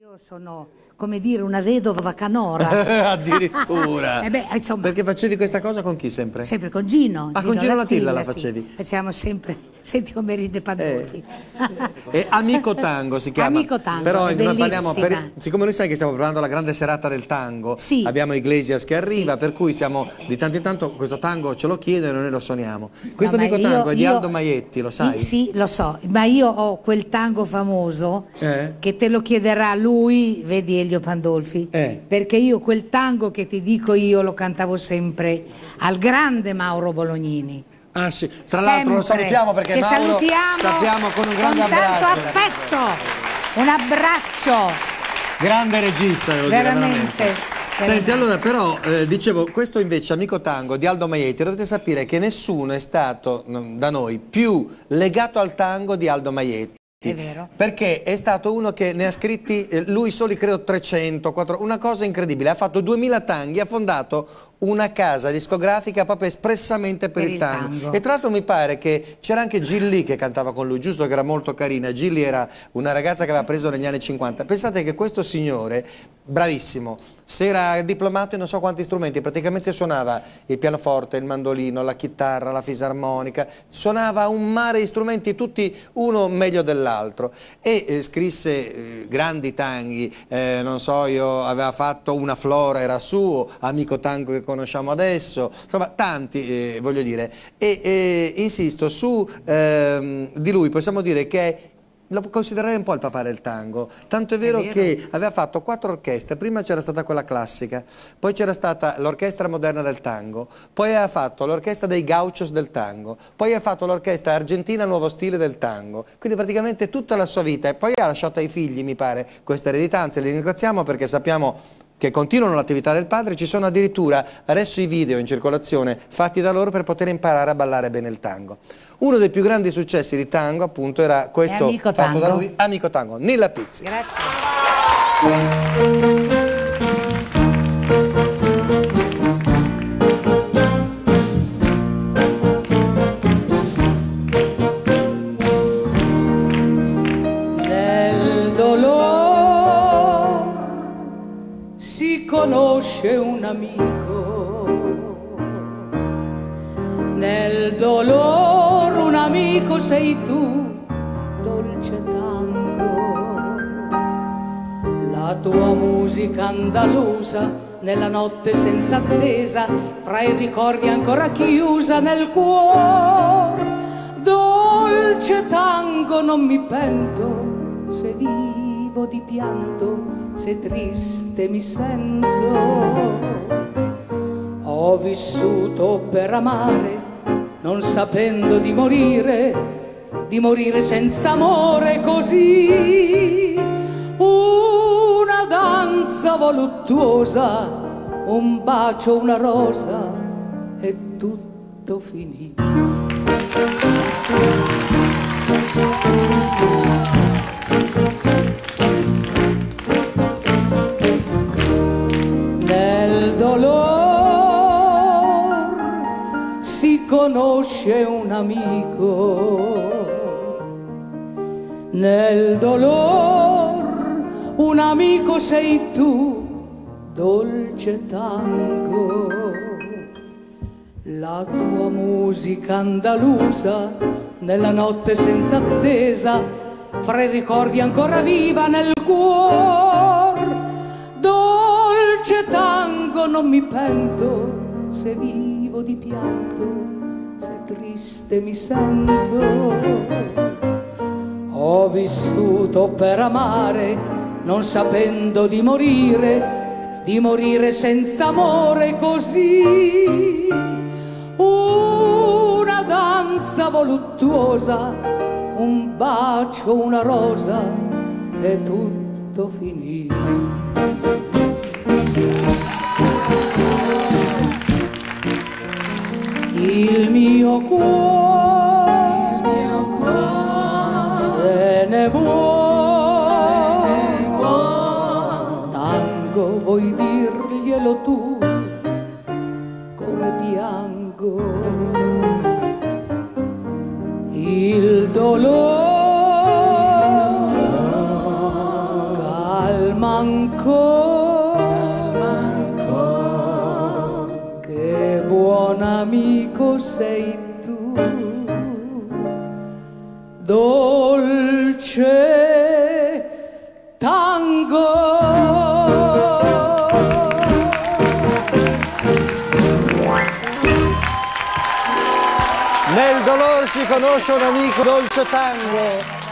Io sono, come dire, una vedova canora. Addirittura. Beh, insomma, perché facevi questa cosa con chi sempre? sempre con Gino. Ah, con Gino Latilla la sì. facevi? Facciamo sempre, senti come ride Pandolfi. E Amico Tango si chiama. Amico Tango, però è noi parliamo bellissima. siccome noi sai che stiamo preparando la grande serata del tango, Sì. abbiamo Iglesias che arriva, Sì. per cui siamo di tanto in tanto questo tango ce lo chiedono e noi lo suoniamo. Questo No, ma Amico Tango è di io- Aldo Maietti, lo sai? Sì, lo so, ma io ho quel tango famoso che te lo chiederà lui, vedi Elio Pandolfi, perché io quel tango che ti dico io lo cantavo sempre al grande Mauro Bolognini. Ah sì, tra l'altro lo salutiamo perché che Mauro salutiamo sappiamo con un grande con tanto abbraccio. affetto, un abbraccio. Grande regista, devo dire, Veramente. Senti, allora però, dicevo, questo invece Amico Tango di Aldo Maietti, dovete sapere che nessuno è stato da noi più legato al tango di Aldo Maietti. È vero. Perché è stato uno che ne ha scritti, lui soli credo 300, 400, una cosa incredibile, ha fatto 2000 tanghi, ha fondato una casa discografica proprio espressamente per il tango. E tra l'altro mi pare che c'era anche Gilli che cantava con lui, giusto, che era molto carina. Gilli era una ragazza che aveva preso negli anni 50. Pensate che questo signore, bravissimo, si era diplomato in non so quanti strumenti, praticamente suonava il pianoforte, il mandolino, la chitarra, la fisarmonica, suonava un mare di strumenti, tutti uno meglio dell'altro. E scrisse grandi tanghi, non so, io aveva fatto Una Flora, era suo, Amico Tango che conosciamo adesso, insomma tanti, voglio dire, e insisto, su di lui possiamo dire che lo considererei un po' il papà del tango, tanto è vero che aveva fatto 4 orchestre, prima c'era stata quella classica, poi c'era stata l'orchestra moderna del tango, poi aveva fatto l'orchestra dei gauchos del tango, poi ha fatto l'orchestra argentina nuovo stile del tango, quindi praticamente tutta la sua vita, e poi ha lasciato ai figli, mi pare, questa eredità, li ringraziamo perché sappiamo che continuano l'attività del padre, ci sono addirittura adesso i video in circolazione fatti da loro per poter imparare a ballare bene il tango. Uno dei più grandi successi di tango appunto era questo fatto da lui, Amico Tango, Nilla Pizzi. Grazie. Conosce un amico, nel dolor un amico sei tu, dolce tango, la tua musica andalusa nella notte senza attesa, fra i ricordi ancora chiusa nel cuor, dolce tango non mi pento se vivo di pianto, se triste mi sento. Ho vissuto per amare, non sapendo di morire senza amore così. Una danza voluttuosa, un bacio, una rosa, e tutto finì. Si conosce un amico, nel dolor un amico sei tu, dolce tango, la tua musica andalusa nella notte senza attesa, fra i ricordi ancora viva nel cuor, dolce tango non mi pento se vivo di pianto, se triste mi sento. Ho vissuto per amare, non sapendo di morire senza amore così. Una danza voluttuosa, un bacio, una rosa, e tutto finì. Il mio cuore se ne vuole, tango vuoi dirglielo tu, come piango. Il dolore calma che buon amico sei tu, dolce tango. Nel dolor si conosce un amico, dolce tango.